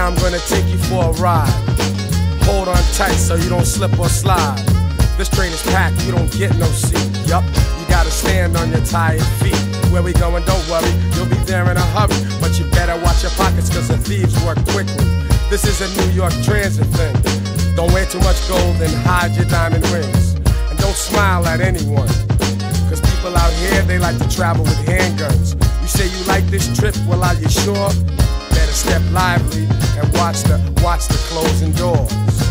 I'm gonna take you for a ride. Hold on tight so you don't slip or slide. This train is packed, you don't get no seat. Yup, you gotta stand on your tired feet. Where we going, don't worry, you'll be there in a hurry. But you better watch your pockets cause the thieves work quickly. This is a New York transit thing. Don't wear too much gold and hide your diamond rings. And don't smile at anyone, cause people out here, they like to travel with handguns. You say you like this trip, well are you sure? Better step lively and watch the closing doors.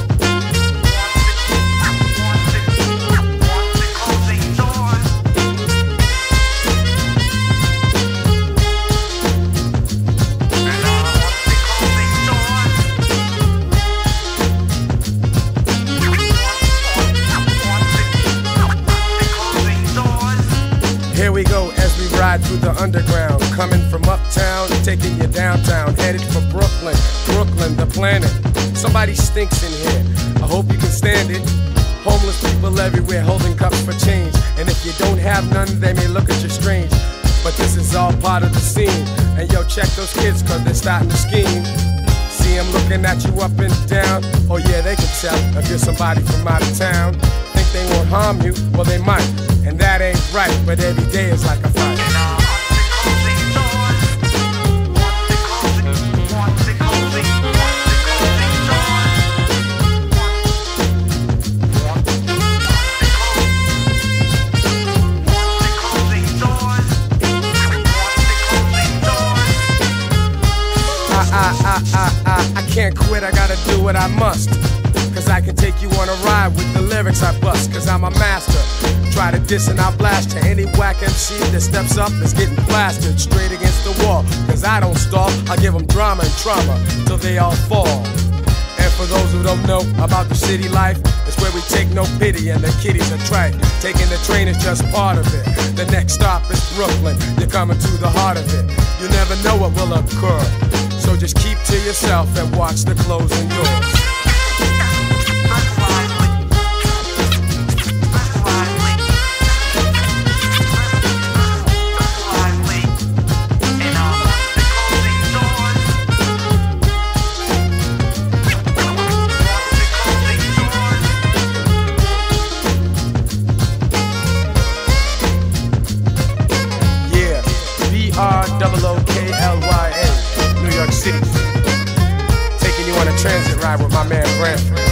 Here we go as we ride through the underground, coming from uptown, taking you downtown, headed for Brooklyn, Brooklyn, the planet. Somebody stinks in here, I hope you can stand it. Homeless people everywhere holding cups for change, and if you don't have none, they may look at you strange. But this is all part of the scene, and yo, check those kids cause they're starting to scheme. See them looking at you up and down, oh yeah, they can tell if you're somebody from out of town. Think they won't harm you, well they might. And that ain't right, but every day is like a fight. I can't quit, I gotta do what I must. Cause I can take you on a ride with the lyrics I bust. Cause I'm a master. Try to diss and I'll blast you. Any whack MC that steps up is getting blasted straight against the wall. Cause I don't stall, I give them drama and trauma till they all fall. And for those who don't know about the city life, it's where we take no pity and the kiddies are trite. Taking the train is just part of it. The next stop is Brooklyn, you're coming to the heart of it. You never know what will occur, so just keep to yourself and watch the closing doors. ROOKLYA, New York City. Taking you on a transit ride with my man Branford.